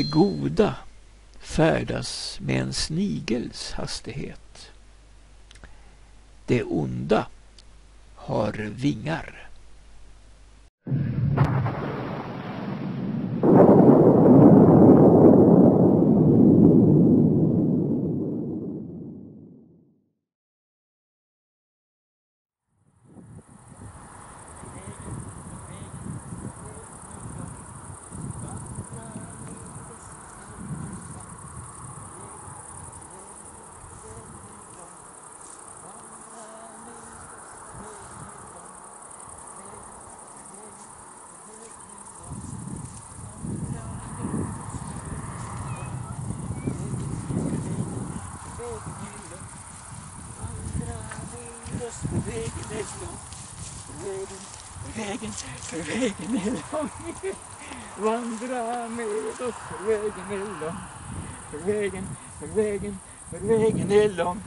goda färdas med en snigels hastighet. Det onda har vingar. Vägen är lång. Vandra med oss, vägen är lång. Vägen är lång.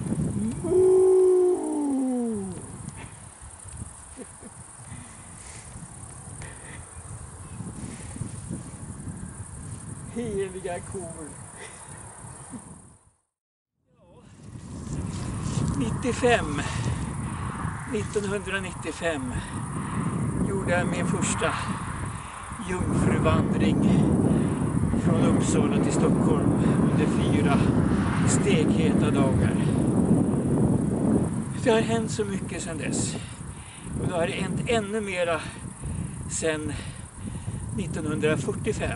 Heliga kor. 1995 gjorde jag min första jungfruvandring från Uppsala till Stockholm under 4 stegheta dagar. Det har hänt så mycket sedan dess. Och det har hänt ännu mera sedan 1945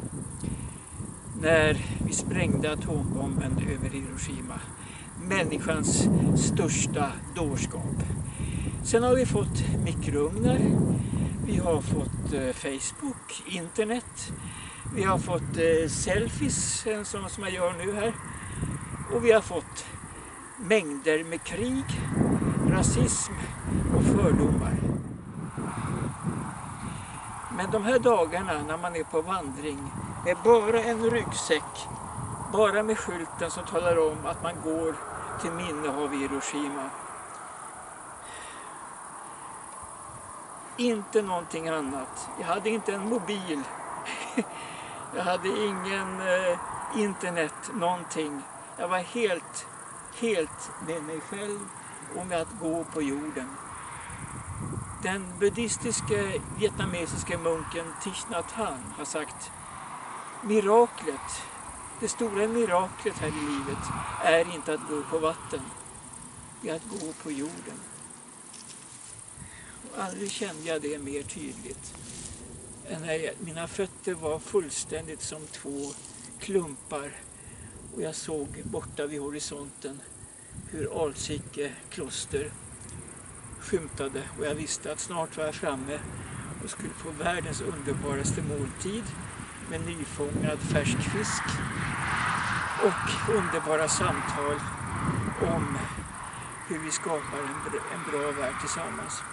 när vi sprängde atombomben över Hiroshima. Människans största dårskap. Sen har vi fått mikrougnar, vi har fått Facebook, internet, vi har fått selfies, en sån som jag gör nu här, och vi har fått mängder med krig, rasism och fördomar. Men de här dagarna när man är på vandring med bara en ryggsäck, bara med skylten som talar om att man går till minne av Hiroshima. Inte någonting annat. Jag hade inte en mobil. Jag hade ingen internet, någonting. Jag var helt med mig själv och med att gå på jorden. Den buddhistiska vietnamesiska munken Thich Nhat Hanh har sagt: miraklet, det stora miraklet här i livet är inte att gå på vatten, det är att gå på jorden. Och aldrig kände jag det mer tydligt än när mina fötter var fullständigt som 2 klumpar och jag såg borta vid horisonten hur Alsike kloster skymtade, och jag visste att snart var jag framme och skulle få världens underbaraste måltid med nyfångad färsk fisk och underbara samtal om hur vi skapar en bra värld tillsammans.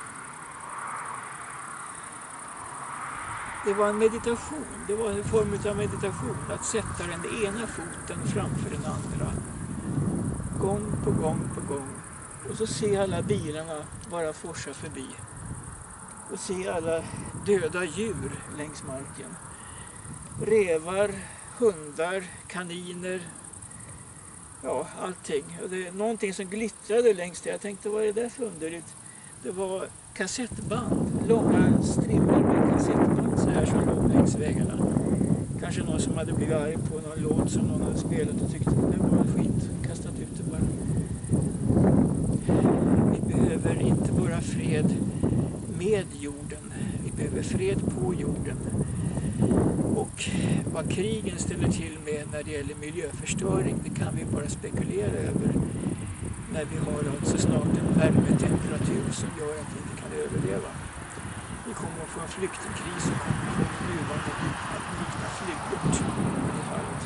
Det var en meditation, det var en form av meditation, att sätta den ena foten framför den andra. Gång på gång. Och så se alla bilarna bara forsa förbi. Och se alla döda djur längs marken. Rävar, hundar, kaniner, ja, allting. Och det är någonting som glittrade längst där. Jag tänkte, vad är det för underligt? Det var kassettband, långa strimmor med kassettband så här som låg längs vägarna. Kanske någon som hade blivit arg på någon låt som någon hade spelat och tyckte det var skit, kastat ut det bara. Vi behöver inte bara fred med jorden, vi behöver fred på jorden. Och vad krigen ställer till med när det gäller miljöförstöring, det kan vi bara spekulera över. När vi har alltså snart en värmetemperatur som gör att vi inte kan överleva. Vi kommer att få en flyktingkris som kommer att få nuvarande att likna flygort i det fallet.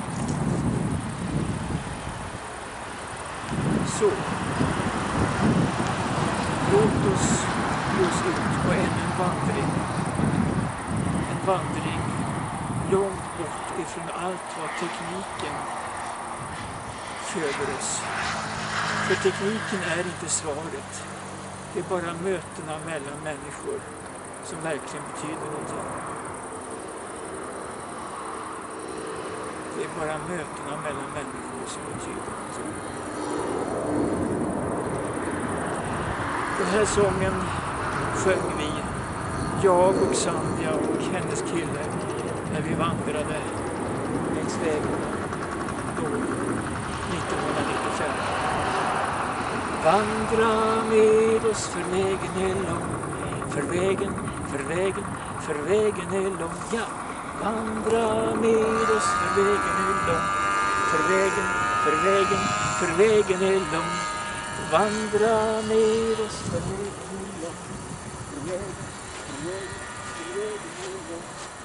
Så, låt oss ge oss ut på ännu en vandring. En vandring långt bort ifrån allt vad tekniken föder oss. För tekniken är inte svaret. Det är bara mötena mellan människor som verkligen betyder någonting. Det är bara mötena mellan människor som betyder något. Den här sången sjöng vi, jag och Sandja och hennes kille, när vi vandrade längs vägen då 1995. Vandra med oss för vägen är lång, för vägen är lång, ja. Vandra med oss för vägen är lång, för vägen är lång. Vandra med oss för vägen är lång, för vägen är lång.